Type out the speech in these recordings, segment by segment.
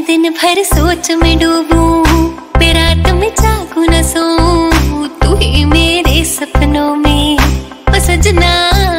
दिन भर सोच में डूबूं, मैं रात में जागूं न सोऊं, तू ही मेरे सपनों में ओ सजना।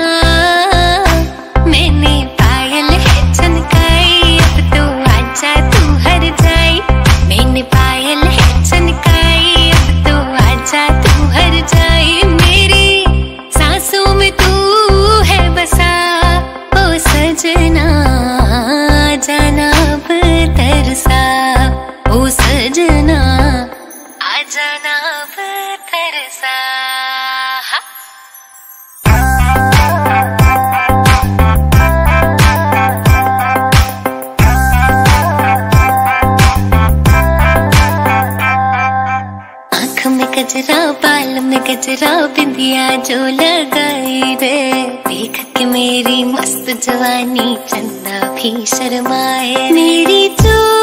मैंने पायल है छनकाई, अब तो आजा तू हर जाए। मैंने पायल है छनकाई, अब तो आजा तू हर जाए। मेरी सांसों में तू है बसा ओ सजना, जाना अब तरसा ओ सजना, आ जाना अब तरसा। आँख में गजरा, बाल में गजरा, बिंदिया जो लगाई रे, देख के मेरी मस्त जवानी चंदा भी शर्माए। मेरी जो